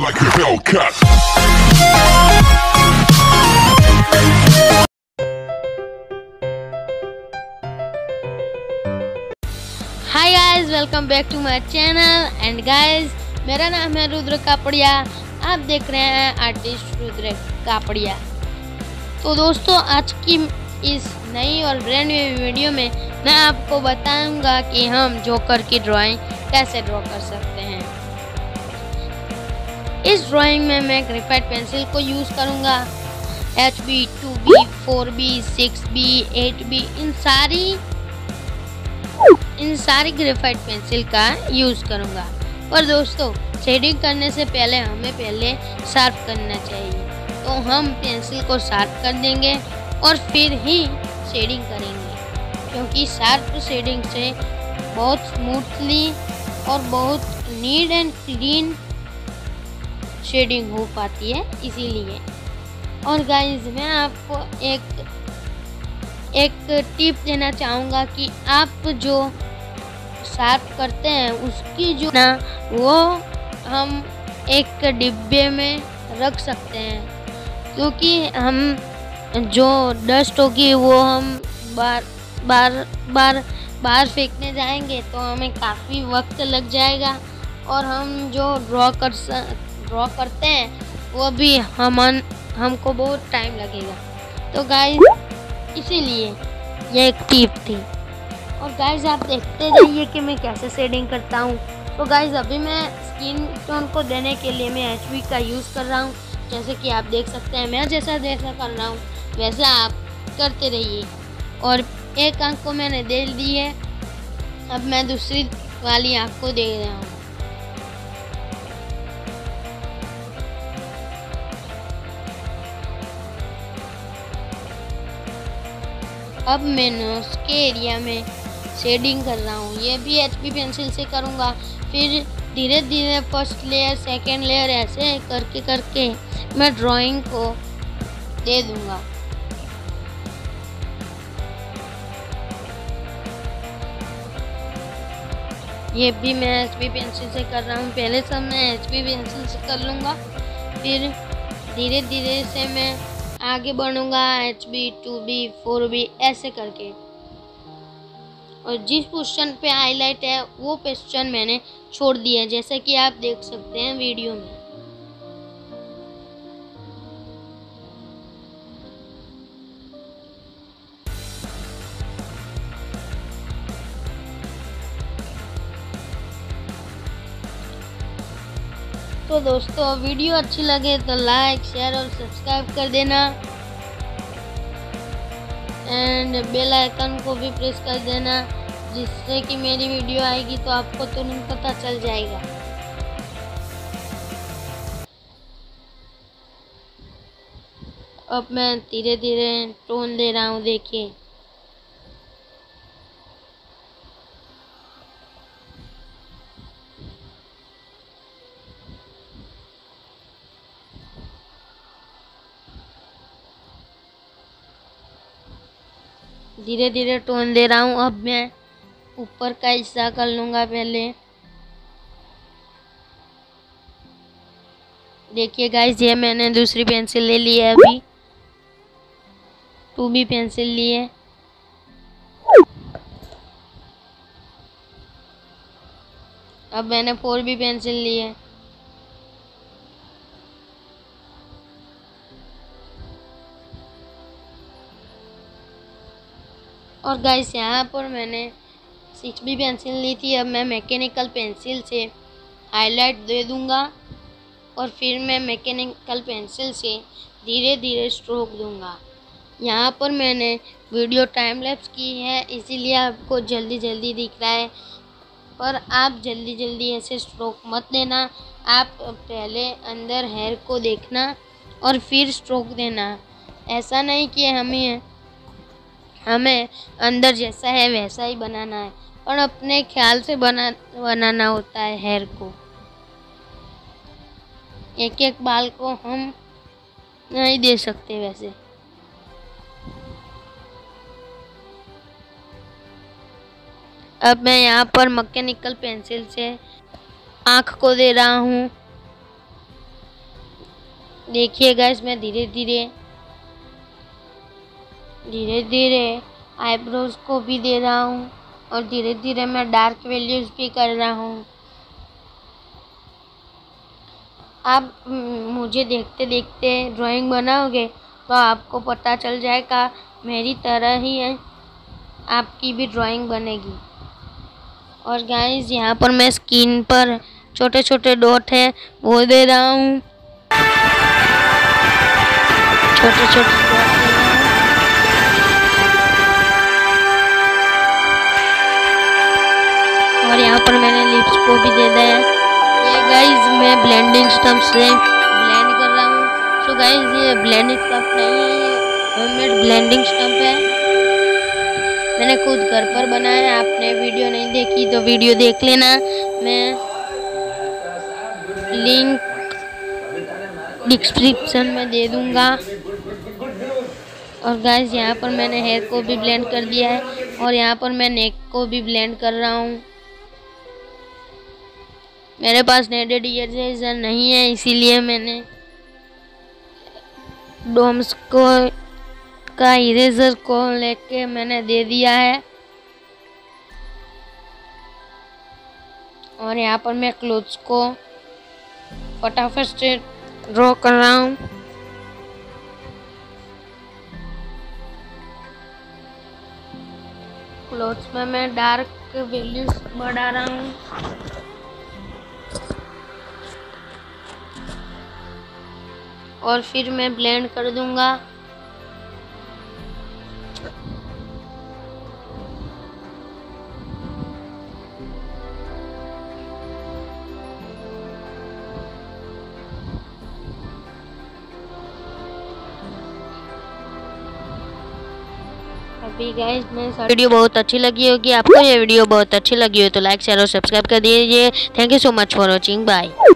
like a Hellcat. Hi guys, welcome back to my channel. And guys, मेरा नाम है रुद्र कापड़िया। आप देख रहे हैं आर्टिस्ट रुद्र कापड़िया। तो दोस्तों, आज की इस नई और ब्रांड न्यू वीडियो में मैं आपको बताऊंगा कि हम जोकर की ड्राइंग कैसे ड्रॉ कर सकते हैं। इस ड्राइंग में मैं ग्रेफाइट पेंसिल को यूज़ करूंगा। HB, 2B, 4B, 6B, 8B इन सारी ग्रेफाइट पेंसिल का यूज़ करूंगा। और दोस्तों, शेडिंग करने से पहले हमें शार्प करना चाहिए। तो हम पेंसिल को शार्प कर देंगे और फिर ही शेडिंग करेंगे, क्योंकि शार्प शेडिंग से बहुत स्मूथली और बहुत नीट एंड क्लीन शेडिंग हो पाती है, इसीलिए। और गाइस, मैं आपको एक टिप देना चाहूँगा कि आप जो शार्प करते हैं उसकी जो ना वो हम एक डिब्बे में रख सकते हैं, क्योंकि हम जो डस्ट होगी वो हम बार फेंकने जाएंगे तो हमें काफ़ी वक्त लग जाएगा और हम जो ड्रॉ करते हैं वो भी हमको बहुत टाइम लगेगा। तो गाइस, इसीलिए ये एक टिप थी। और गाइस, आप देखते जाइए कि मैं कैसे शेडिंग करता हूँ। तो गाइस, अभी मैं स्किन टोन को देने के लिए मैं HB का यूज़ कर रहा हूँ। जैसे कि आप देख सकते हैं, मैं जैसा कर रहा हूँ वैसा आप करते रहिए। और एक आँख को मैंने दे दी है, अब मैं दूसरी वाली आँख को दे रहा हूँ। अब मैं नोज के एरिया में शेडिंग कर रहा हूँ। ये भी HB पेंसिल से करूँगा। फिर धीरे धीरे फर्स्ट लेयर, सेकेंड लेयर ऐसे करके मैं ड्राइंग को दे दूँगा। ये भी मैं HB पेंसिल से कर रहा हूँ। पहले सब मैं HB पेंसिल से कर लूँगा, फिर धीरे धीरे से मैं आगे बढ़ूँगा HB, 2B, 4B ऐसे करके। और जिस पोजीशन पे हाईलाइट है वो पोजीशन मैंने छोड़ दिया है, जैसे कि आप देख सकते हैं वीडियो में। तो दोस्तों, वीडियो अच्छी लगे तो लाइक, शेयर और सब्सक्राइब कर देना। एंड बेल आइकन को भी प्रेस कर देना, जिससे कि मेरी वीडियो आएगी तो आपको तुरंत पता चल जाएगा। अब मैं धीरे धीरे टोन दे रहा हूँ, देखिए। धीरे धीरे टोन दे रहा हूँ। अब मैं ऊपर का हिस्सा कर लूँगा पहले। देखिए गाइस, ये मैंने दूसरी पेंसिल ले ली है, अभी 2B पेंसिल ली है। अब मैंने 4B पेंसिल ली है। और गाइस, यहाँ पर मैंने 6B पेंसिल ली थी। अब मैं मैकेनिकल पेंसिल से हाईलाइट दे दूँगा और फिर मैं मैकेनिकल पेंसिल से धीरे धीरे स्ट्रोक दूँगा। यहाँ पर मैंने वीडियो टाइम लैप्स की है, इसीलिए आपको जल्दी जल्दी दिख रहा है, पर आप जल्दी जल्दी ऐसे स्ट्रोक मत देना। आप पहले अंदर हेयर को देखना और फिर स्ट्रोक देना। ऐसा नहीं कि हमें अंदर जैसा है वैसा ही बनाना है, और अपने ख्याल से बनाना होता है हेयर को। एक एक बाल को हम नहीं दे सकते वैसे। अब मैं यहाँ पर मैकेनिकल पेंसिल से आँख को दे रहा हूँ। देखिए गाइस, मैं धीरे धीरे आईब्रोज को भी दे रहा हूँ और धीरे धीरे मैं डार्क वैल्यूज भी कर रहा हूँ। आप मुझे देखते देखते ड्राइंग बनाओगे तो आपको पता चल जाएगा, मेरी तरह ही है आपकी भी ड्राइंग बनेगी। और गाइस, यहाँ पर मैं स्किन पर छोटे छोटे डॉट है वो दे रहा हूँ, छोटे छोटे डॉट दे रहा हूँ। और यहाँ पर मैंने लिप्स को भी दे दिया है। ये गाइस मैं ब्लेंडिंग स्टम्प से ब्लेंड कर रहा हूँ। सो गाइस, ये ब्लेंडिंग स्टम्प नहीं है, ये होममेड ब्लेंडिंग स्टम्प है, मैंने खुद घर पर बनाया। आपने वीडियो नहीं देखी तो वीडियो देख लेना, मैं लिंक डिस्क्रिप्शन में दे दूंगा। और गाइस, यहाँ पर मैंने हेयर को भी ब्लेंड कर दिया है और यहाँ पर मैं नेक को भी ब्लेंड कर रहा हूँ। मेरे पास नेडेड इरेजर नहीं है, इसीलिए मैंने डोम्स को का इरेजर को लेके मैंने दे दिया है। और यहाँ पर मैं क्लोथ्स को फटाफट से ड्रॉ कर रहा हूँ। क्लोथ्स में मैं डार्क वैल्यूज बढ़ा रहा हूँ। और फिर मैं ब्लेंड कर दूंगा। अभी गाइस, मैं वीडियो बहुत अच्छी लगी होगी आपको, ये वीडियो बहुत अच्छी लगी हो तो लाइक शेयर और सब्सक्राइब कर दीजिए। Thank you so much for watching, bye.